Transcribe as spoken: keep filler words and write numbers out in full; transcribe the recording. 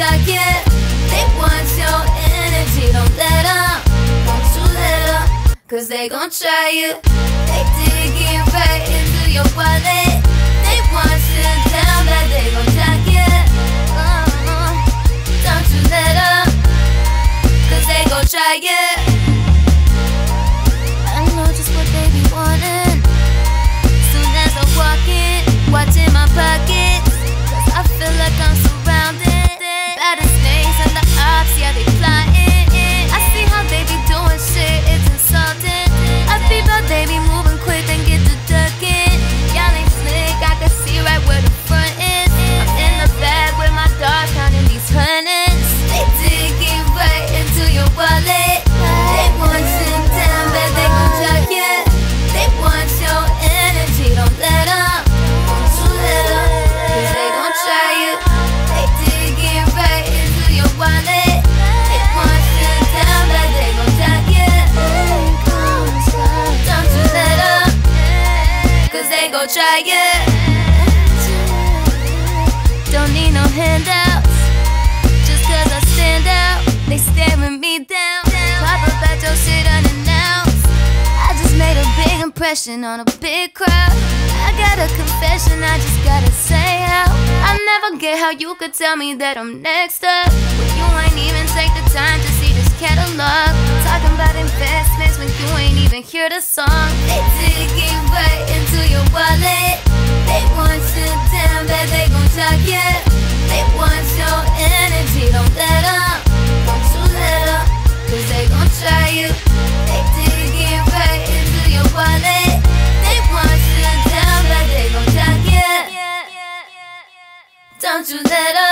shock you. They want your energy, don't let them, don't you let them, cause they gon' try you. They digging right into your wallet. They want you down bad, they gon' shock you. uh, Don't you let them, cause they gon' try you. I know just what they be wanting. Soon as I walk in, watching my pockets, cause I feel like I'm surrounded by the snakes and the ops, yeah, they plotting. I see how they be doing shit, it's insulting. I feel how they be moving quick and get to ducking. Y'all ain't slick, I can see right where the front is. I'm in the bag with my dogs counting these hundreds. They digging right into your wallet. They want you down, but they gon' chuck you. They want your energy, don't let them, don't you let them, cause they gon' try you. They digging right into your wallet. They want you down, but they gon' chuck you. Don't you let them, cause they gon' try you. Don't need no handouts, just cause I stand out, they staring me down. Pop up at your shit unannounced. I just made a big impression on a big crowd. I got a confession, I just gotta say how I never get how you could tell me that I'm next up, but you ain't even take the time to see this catalog. Talking about investments when you ain't even hear the song. They digging right into your wallet. They want you down, but they gon' shock you. They want your energy, don't let them, don't you let them, cause they gon' try you. They digging right into your wallet. They want you down, but they gon' shock you. Don't you let them.